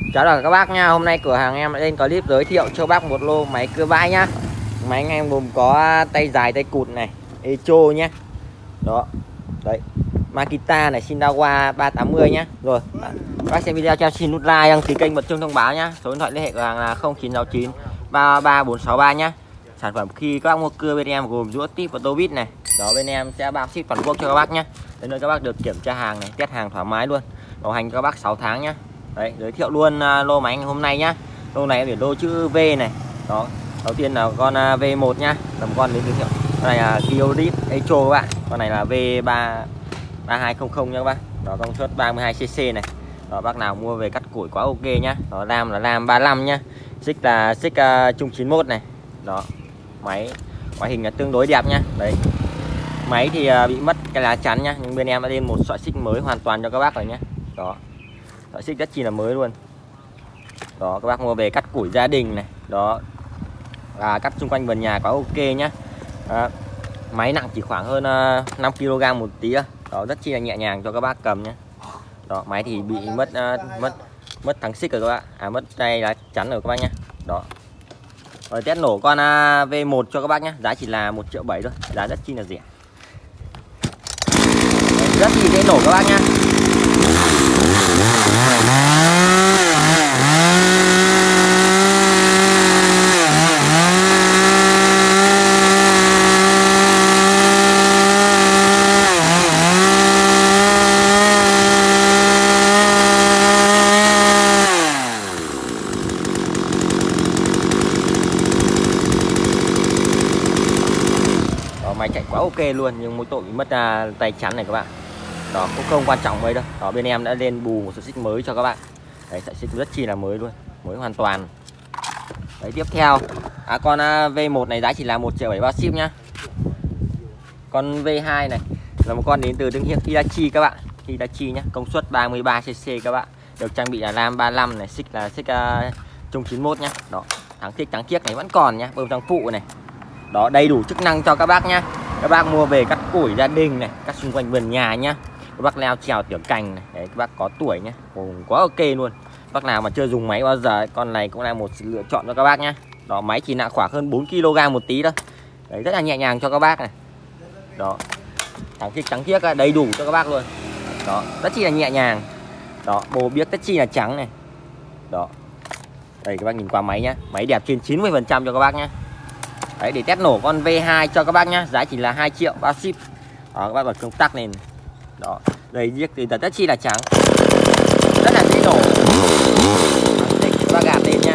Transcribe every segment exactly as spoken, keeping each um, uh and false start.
Chào tất cả các bác nha. Hôm nay cửa hàng em lên clip giới thiệu cho bác một lô máy cưa vãi nhá. Máy anh em gồm có tay dài tay cụt này, Echo nhé. Đó. Đấy. Makita này, Shindawa ba tám mươi nhá. Rồi, các bác xem video cho xin nút like, đăng ký kênh, bật chuông thông báo nhá. Số điện thoại liên hệ cửa hàng là không chín sáu chín ba ba bốn sáu ba nhá. Sản phẩm khi các bác mua cưa bên em gồm rũa tip và tô vít này. Đó, bên em sẽ bao ship toàn quốc cho các bác nhá. Đến nơi các bác được kiểm tra hàng này, test hàng thoải mái luôn. Bảo hành cho các bác sáu tháng nhá. Đấy, giới thiệu luôn uh, lô máy hôm nay nhá. Lô này biển lô chữ V này. Đó. Đầu tiên là con uh, V một nhá. Tầm con đến giới thiệu. Con này là Kiorit Echo các bạn. Con này là V ba ba hai không không nha các bác. Đó, công suất ba mươi hai xê xê này. Đó, bác nào mua về cắt củi quá ok nhá. Đó, ram là ram ba lăm nhá. Xích là xích uh, chung chín mốt này. Đó. Máy ngoại hình là tương đối đẹp nhá. Đấy. Máy thì uh, bị mất cái lá chắn nhá, nhưng bên em đã lên một sợi xích mới hoàn toàn cho các bác rồi nhá. Đó. Sợi xích rất chi là mới luôn. Đó, các bác mua về cắt củi gia đình này. Đó. Và cắt xung quanh vườn nhà quá ok nhá. Đó. Máy nặng chỉ khoảng hơn uh, năm ki lô gam một tí. Đó, rất chi là nhẹ nhàng cho các bác cầm nhá. Đó, máy thì bị mất uh, mất mất thắng xích rồi các bạn. À, mất tay lá chắn rồi các bác nhá. Đó. Rồi test nổ con uh, V một cho các bác nhá, giá chỉ là một triệu bảy thôi, giá rất chi là rẻ. Đấy, rất chi dễ nổ các bác nhá. Máy chạy quá ok luôn, nhưng mỗi tội bị mất uh, tay chắn này các bạn. Đó, cũng không quan trọng mấy đâu. Đó, bên em đã lên bù một sợi xích mới cho các bạn. Đấy, sợi xích rất chi là mới luôn, mới hoàn toàn. Đấy, tiếp theo à, con uh, V một này giá chỉ là một triệu bảy bao ship nhá. Con V hai này là một con đến từ thương hiệu Hitachi các bạn. Hitachi nhá, công suất ba mươi ba xê xê các bạn. Được trang bị là ram ba lăm này, xích là xích uh, chung chín mốt nhá. Đó, thắng thiết trắng chiếc này vẫn còn nhá, bơm thắng phụ này. Đó, đầy đủ chức năng cho các bác nhá. Các bác mua về cắt củi gia đình này, cắt xung quanh vườn nhà nhá. Các bác leo trèo tiểu cành này, đấy, các bác có tuổi nhá, quá ok luôn. Bác nào mà chưa dùng máy bao giờ, con này cũng là một sự lựa chọn cho các bác nhá. Đó, máy chỉ nặng khoảng hơn bốn ki lô gam một tí thôi. Đấy, rất là nhẹ nhàng cho các bác này. Đó, thắng chiếc trắng chiếc đầy đủ cho các bác luôn. Đó, rất chi là nhẹ nhàng. Đó, bồ biếc rất chi là trắng này. Đó. Đây các bác nhìn qua máy nhá, máy đẹp trên chín mươi phần trăm cho các bác nhá. Đấy, để test nổ con V hai cho các bác nhá, giá chỉ là hai triệu bao ship. Đó, các bác bật công tắc lên. Đó, đây chiếc thì rất chi là trắng, rất là dễ nổ. Đây, các bác gạt lên nhá.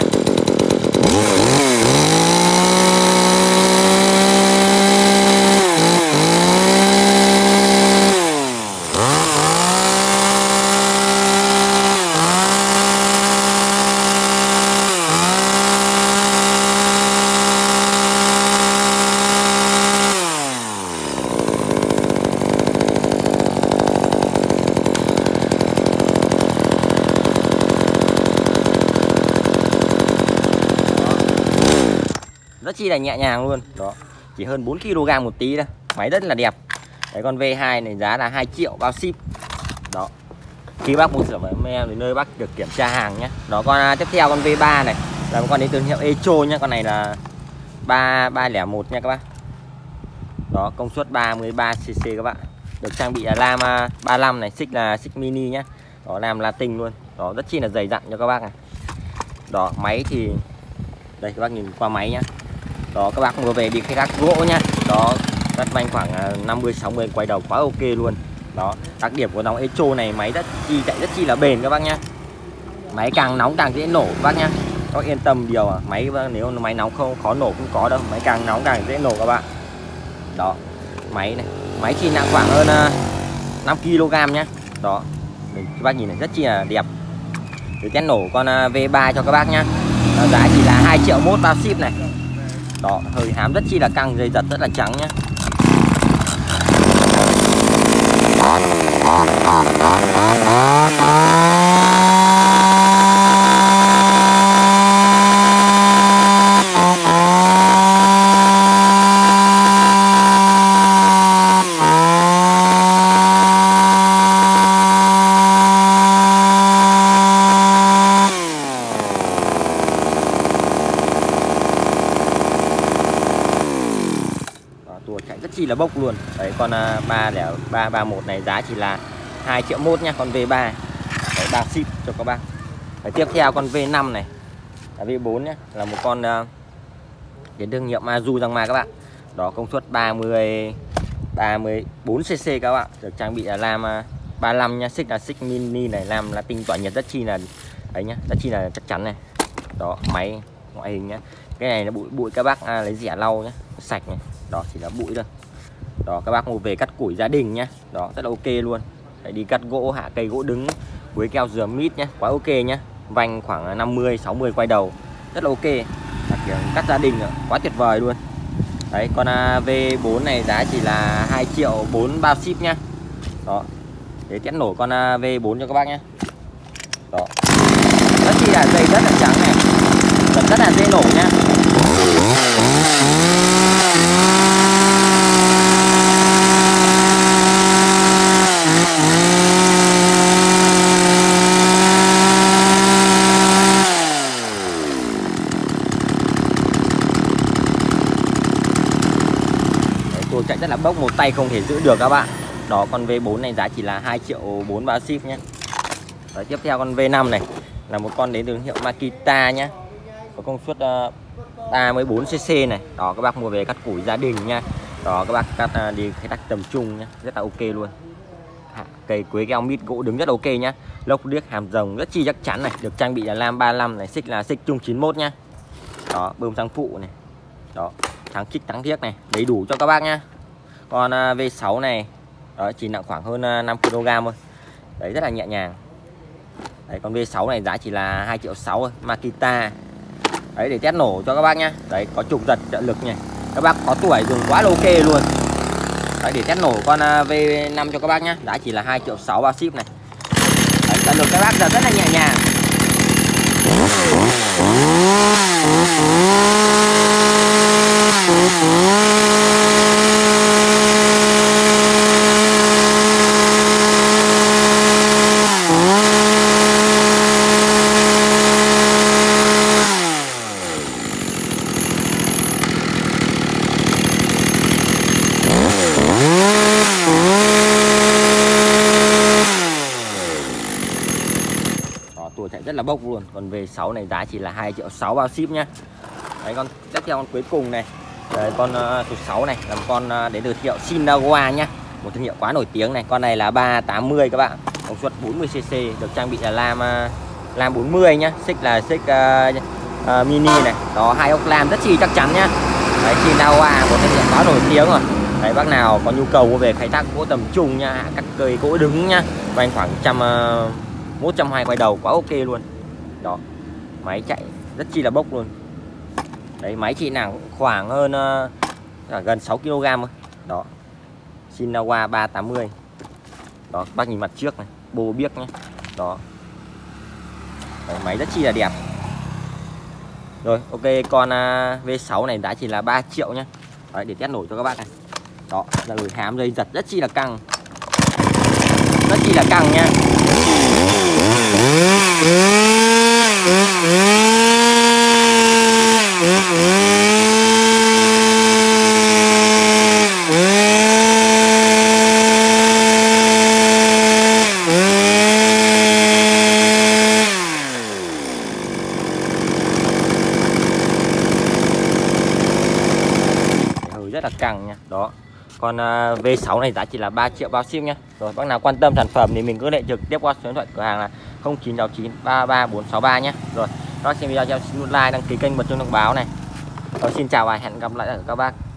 Rất chi là nhẹ nhàng luôn. Đó, chỉ hơn bốn ki lô gam một tí thôi, máy rất là đẹp. Đấy, con V hai này giá là hai triệu bao ship. Đó, khi bác mua sản phẩm em đến nơi bác được kiểm tra hàng nhé. Đó, con tiếp theo con V ba này là một con đến từ hiệu Echo nhá. Con này là ba ba không một nha các bác. Đó, công suất ba mươi ba xê xê các bạn. Được trang bị là ram ba lăm này, xích là xích mini nhá. Đó, làm Latin luôn. Đó, rất chi là dày dặn cho các bác này. Đó, máy thì đây các bác nhìn qua máy nhá. Đó, các bác mua về đi khai thác gỗ nhá. Đó, rất manh khoảng năm mươi sáu mươi quay đầu quá ok luôn. Đó, đặc điểm của dòng Echo này, máy rất chi chạy rất chi là bền các bác nhá. Máy càng nóng càng dễ nổ các bác nhá. Các bác yên tâm điều à, máy nếu máy nóng không khó nổ cũng có đâu, máy càng nóng càng dễ nổ các bạn. Đó, máy này, máy chỉ nặng khoảng hơn uh, năm ki lô gam nhá. Đó, các bác nhìn này rất chi là đẹp. Để test nổ con uh, V ba cho các bác nhá. Đó, giá chỉ là hai triệu mốt bao ship này. Đó, hơi hám rất chi là căng, dây giật rất là trắng nhá. chi là bốc luôn. Đấy con uh, ba lẻ ba ba một này giá chỉ là hai triệu mốt nha, con V ba. Đấy, bao ship cho các bác. Đấy, tiếp theo con V năm này là V bốn nhé, là một con uh, đến thương hiệu Mazu Giang Ma các bạn. Đó, công suất ba mươi ba mươi bốn xê xê các bạn, được trang bị là lam uh, ba mươi lăm nha, xích là xích mini này, làm là tinh tỏa nhiệt rất chi là ấy nhá, rất chi là chắc chắn này. Đó, máy ngoại hình nhá. Cái này nó bụi bụi các bác à, lấy rẻ lau nhé, sạch này. Đó chỉ là bụi thôi. Đó các bác mua về cắt củi gia đình nhá. Đó rất là ok luôn. Đấy, đi cắt gỗ, hạ cây gỗ đứng, quế keo dừa mít nhá, quá ok nhá. Vành khoảng năm mươi sáu mươi quay đầu, rất là ok. Kiểu cắt gia đình nữa, quá tuyệt vời luôn. Đấy con V bốn này giá chỉ là hai triệu bốn bao ship nhá. Đó. Để test nổ con V bốn cho các bác nhé. Đó. Rất chi là dây rất là trắng này, vẫn rất là dễ nổ nhá. Tôi chạy rất là bốc, một tay không thể giữ được các bạn. Đó con V bốn này giá chỉ là hai triệu bốn bao ship nhé. Đấy, tiếp theo con V năm này là một con đến từ hiệu Makita nhé, có công suất uh, ba mươi bốn xê xê này. Đó các bác mua về cắt củi gia đình nha. Đó các bác cắt uh, đi khai thác tầm trung nhé, rất là ok luôn. Cây quế keo mít gỗ đứng rất ok nhá. Lốc điếc hàm rồng rất chi chắc chắn này, được trang bị là lam ba mươi lăm này, xích là xích chung chín mốt nhá. Đó, bơm xăng phụ này. Đó, thắng kích thắng thiếc này, đầy đủ cho các bác nhá. Con uh, V sáu này đó chỉ nặng khoảng hơn uh, năm ki lô gam thôi. Đấy rất là nhẹ nhàng. Đấy con V sáu này giá chỉ là hai triệu sáu thôi, Makita. Đấy để test nổ cho các bác nhá. Đấy có trục giật trợ lực này. Các bác có tuổi dùng quá là ok luôn. Đấy để test nổ con uh, V năm cho các bác nhá, giá chỉ là hai triệu sáu bao ship này. Đấy, trợ lực các bác giật rất là nhẹ nhàng. Tuổi chạy rất là bốc luôn. Còn V sáu này giá chỉ là hai triệu sáu bao ship nhá. Đấy con tiếp theo con cuối cùng này. Đấy con uh, số sáu này là một con uh, đến từ hiệu Shinagawa nhá, một thương hiệu quá nổi tiếng này. Con này là ba tám mươi các bạn, công suất bốn mươi xê xê, được trang bị là lam uh, lam bốn mươi nhá, xích là xích uh, uh, mini này. Đó hai ốc lam rất chi chắc chắn nhá. Đấy Shinagawa một thương hiệu quá nổi tiếng rồi. Đấy bác nào có nhu cầu mua về khai thác gỗ tầm trung nhá, cắt cây gỗ đứng nhá, vành khoảng trăm uh, một trăm hai quay đầu, quá ok luôn. Đó máy chạy rất chi là bốc luôn. Đấy máy chị nào khoảng hơn uh, gần sáu ki lô gam thôi. Đó Shinagawa ba tám mươi. Đó bác nhìn mặt trước này, bô biếc nhé. Đó. Đấy, máy rất chi là đẹp. Rồi ok con uh, V sáu này giá chỉ là ba triệu nhé. Đấy để test nổi cho các bác này. Đó là người hám dây giật rất chi là căng, rất chi là căng nha. Rất là căng nha. Đó con uh, V sáu này giá chỉ là ba triệu bao ship nhá. Rồi bác nào quan tâm sản phẩm thì mình cứ liên hệ trực tiếp qua số điện thoại cửa hàng là không chín sáu chín ba ba bốn sáu ba nhé. Rồi các bác xem video cho xin nút like, đăng ký kênh, bật chuông thông báo này. Rồi xin chào và hẹn gặp lại ở các bác.